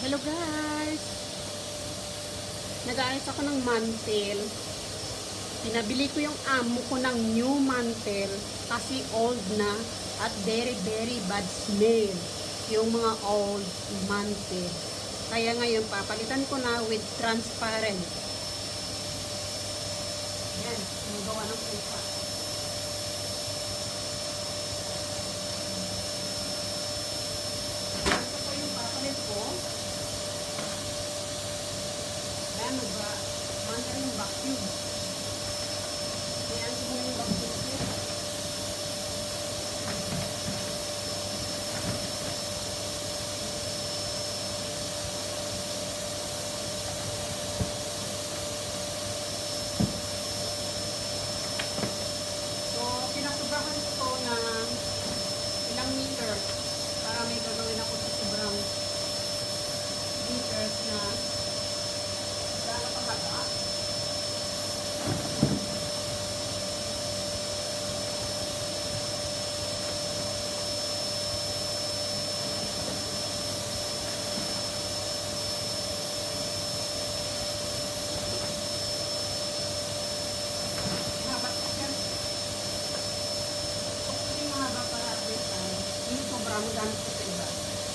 Hello guys! Nag-aayos ako ng mantel. Pinabili ko yung amo ko ng new mantel kasi old na at very bad smell yung mga old mantel. Kaya ngayon papalitan ko na with transparent. Yan, magawa ng pupa. Ito po yung papalit ko. Ayan, mantel yung vacuum. Ayan, ito yung vacuum ko. Pinasubrahan ko to na ilang meters para may gagawin ako sa sobrang meters na gano'n pahaba. Sobrang gamit ko sa iba.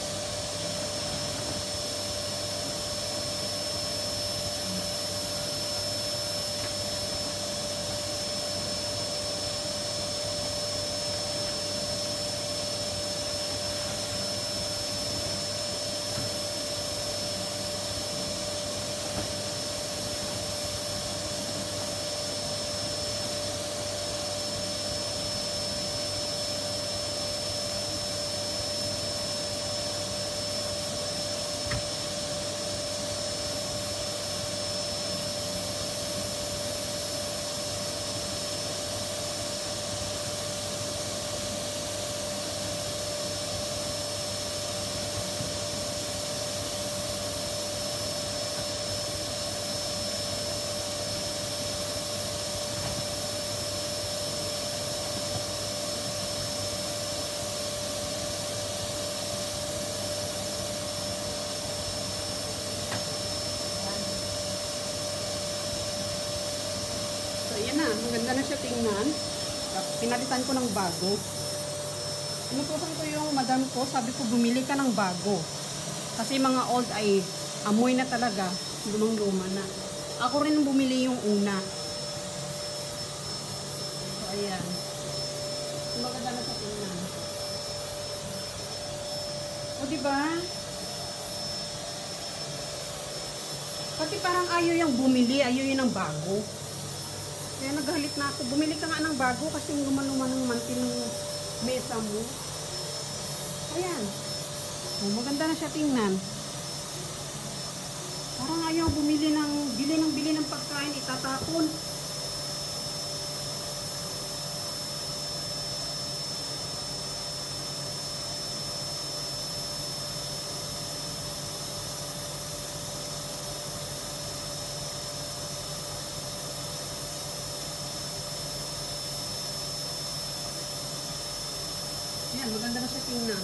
Ayan na, maganda na siya tingnan. Pinalitan ko ng bago. Inutusan ko yung madam ko, sabi ko bumili ka ng bago. Kasi mga old ay amoy na talaga, lumang-luma na. Ako rin bumili yung una. So ayan. Maganda na siya tingnan. O diba? Kasi parang ayaw yung bumili, ayaw yun ng bago. Kaya naghalit na ako. Bumili ka nga ng bago kasi luman-luman ng mantil ng mesa mo. Ayan. Oh, maganda na siya tingnan. Parang ayaw bumili ng pagkain, itatapon. Ayan, maganda na siya tingnan.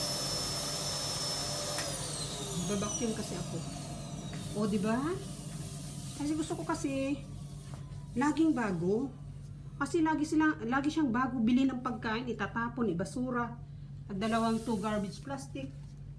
Babacuum kasi ako. O, diba? Kasi gusto ko kasi laging bago. Kasi lagi siyang bago bili ng pagkain, itatapon, ibasura. At 2 garbage plastic.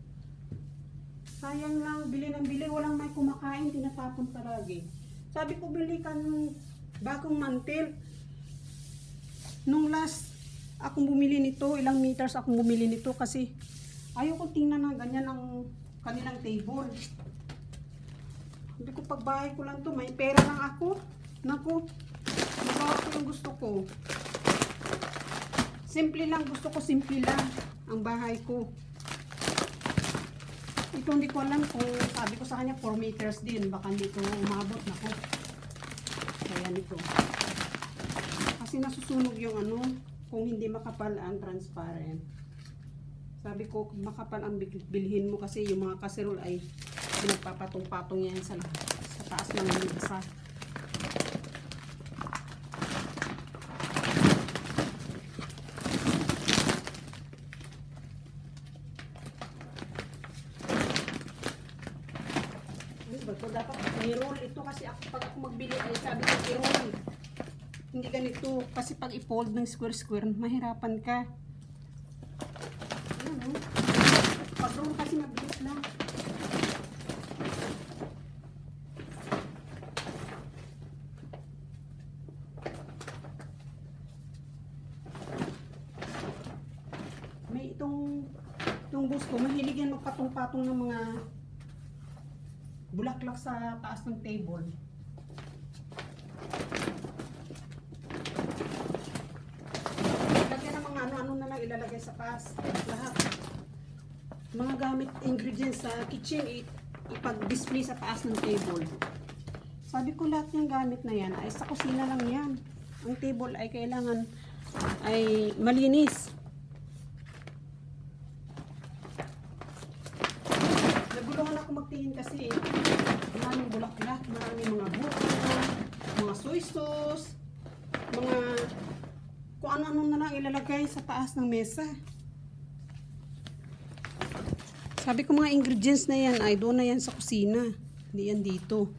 Sayang lang, bili ng bili, walang may kumakain, tinatapon palagi. Sabi ko, bili ka ng bagong mantel. Nung last akong bumili nito, ilang meters akong bumili nito kasi ayaw ko tingnan na ganyan ang kanilang table. Hindi ko pagbahay ko lang to, may pera lang ako. Naku, magawa ko yung gusto ko. Simple lang, gusto ko simple lang ang bahay ko. Ito hindi ko alam kung sabi ko sa kanya 4 meters din, baka hindi ko umabot. Naku, kaya nito. Kasi nasusunog yung ano, kung hindi makapal ang transparent. Sabi ko, makapal ang bilhin mo kasi yung mga kaserol ay pinagpapatong-patong yan sa taas ng mesa. ba ito? Dapat i-roll ito kasi ako, pag ako magbili ay sabi ko i-roll. Hindi ganito. Kasi pag i-fold ng square-square, mahirapan ka. Ayan, oh. Pag roll kasi mabilis lang. May itong boss ko, mahilig yan magpatong-patong ng mga bulaklak sa taas ng table. Lagyan ng mga ano-ano na lang ilalagay sa taas. Lahat. Mga gamit, ingredients sa kitchen, ipag-display sa taas ng table. Sabi ko lahat ng gamit na yan ay sa kusina lang yan. Ang table ay kailangan ay malinis. Naguluhan ako magtingin kasi maraming bulaklak, maraming mga buko, mga soy sauce, mga kung ano-ano na lang ilalagay sa taas ng mesa. Sabi ko mga ingredients na yan ay doon na yan sa kusina, hindi yan dito.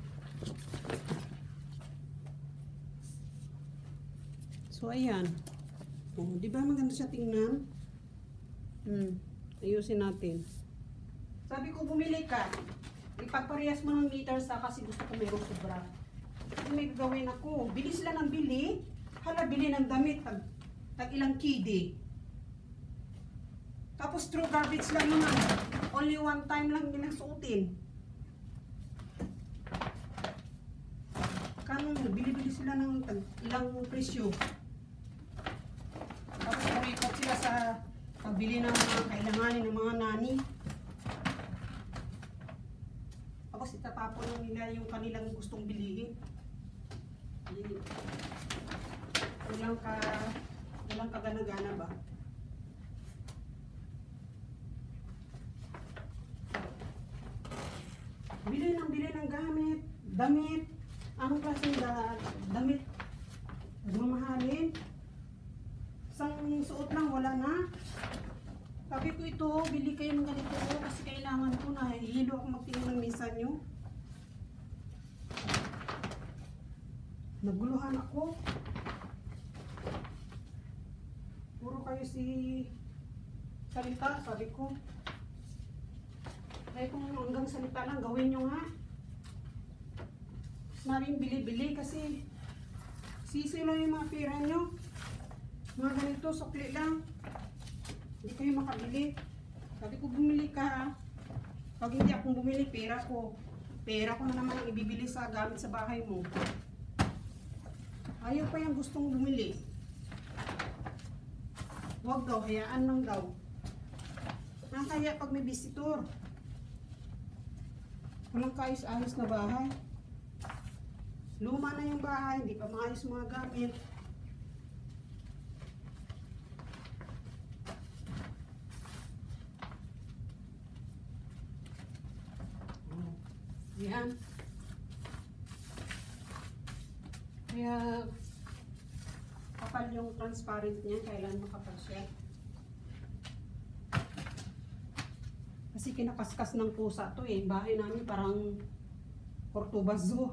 So ayan, oh, di ba maganda siya tingnan? Ayusin natin. Sabi ko bumili ka, ipagparehas mo ng meters kasi gusto ko mayroong sobra. Kung may gagawin ako, bili sila ng bili, hala bili ng damit, tag ilang kidi. Tapos true garbage lang naman, only one time lang nilang suotin. Kanong bili-bili sila ng ilang presyo. Tapos kumikot sila sa pagbili ng mga kailanganin ng mga nani. Tapos itatapon lang nila yung kanilang gustong bilihin. Walang kagana-gana ba? Bili ng gamit, damit. Anong klaseng damit? Mamahalin. Isang suot lang, wala na. Sabi ko ito, bili kayo ng ganito kasi kailangan ko na. Hihilo ako magtingin ng minsan nyo. Naguluhan ako. Puro kayo si salita, sabi ko. Kaya kung hanggang salita lang, gawin nyo nga. Mas maring bili-bili kasi sisilo yung mga pera nyo. Mga ganito, sukli lang. Hindi kayo makabili. Sabi ko, bumili ka ha. Pag hindi akong bumili, pera ko na naman ang ibibili sa gamit sa bahay mo. Ayaw pa yung gustong bumili. Huwag daw, hayaan lang daw. Nakaya pag may visitor. Walang kaayos-ayos na bahay. Luma na yung bahay, hindi pa maayos mga gamit. Yan. Kaya kapal yung transparent niya, kailan makapal siya. Kasi kinakaskas ng pusa to eh. Bahay namin parang Cordoba Zoo.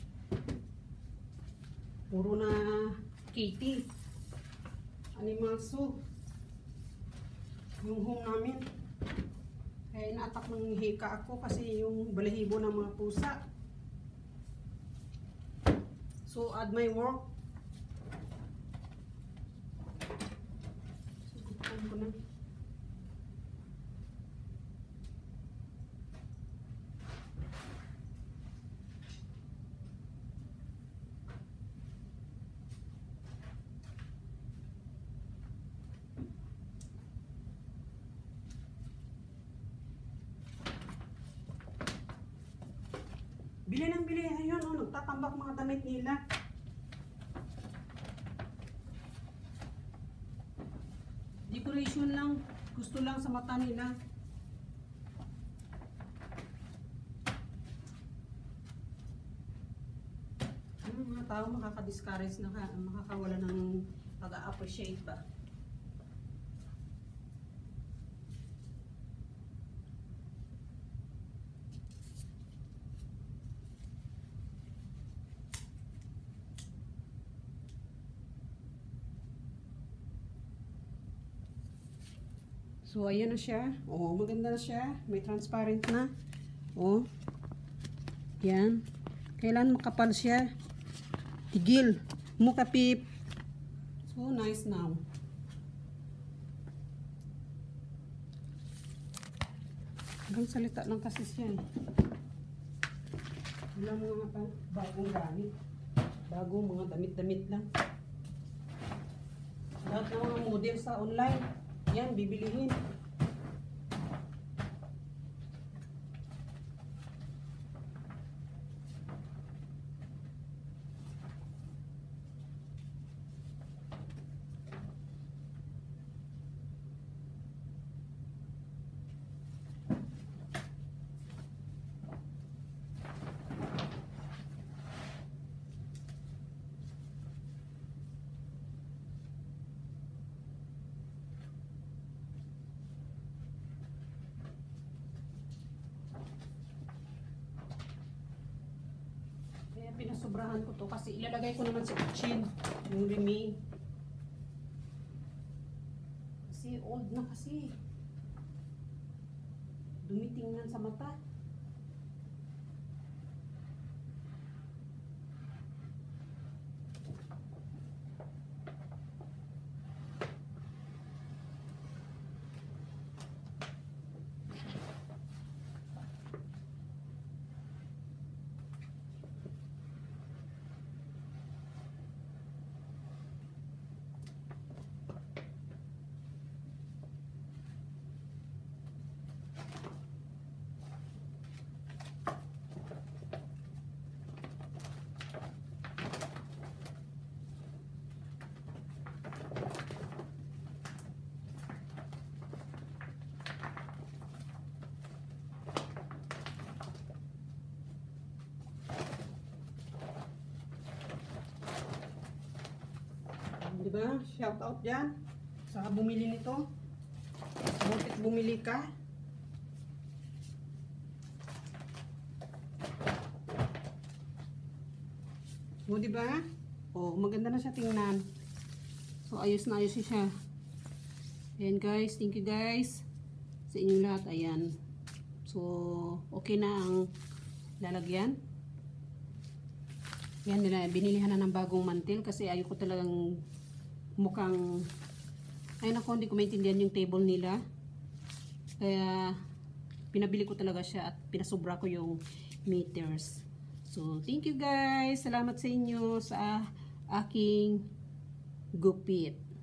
Puro na kitty. Animal zoo. Yung home namin. Kaya inaatak ng hika ako kasi yung balahibo ng mga pusa. So add my work. Sugutan ko na. Bili ng bili. Ayun, oh, nagtatambak mga damit nila. Decoration lang. Gusto lang sa mata nila. Mga tao makaka-discourage na makakawala ng pag-appreciate ba. So, ayan na siya. Oh, maganda na siya. May transparent na. Oh. Yan. Kailan makapal siya. Tigil. Mukapip. So, nice now. Hanggang salita lang kasi siya eh. Wala mga bagong gamit. Bagong mga damit-damit lang. Lahat ng mga model sa online. Yan, bibilihin. Pinasobrahan ko to kasi ilalagay ko naman sa kitchen yung remain kasi old na kasi dumitingnan sa mata. Diba? Shout out dyan sa bumili nito. Butit bumili ka. O diba? O maganda na siya tingnan. So ayos na ayos siya. Ayan guys, thank you guys sa inyong lahat. Ayan. So okay na ang lalagyan. Yan nila, binilihan na ng bagong mantel kasi ayoko talagang mukhang, ay nako, hindi ko maintindihan yung table nila. Kaya pinabili ko talaga siya at pinasobra ko yung meters. So thank you guys, salamat sa inyo sa aking gupit.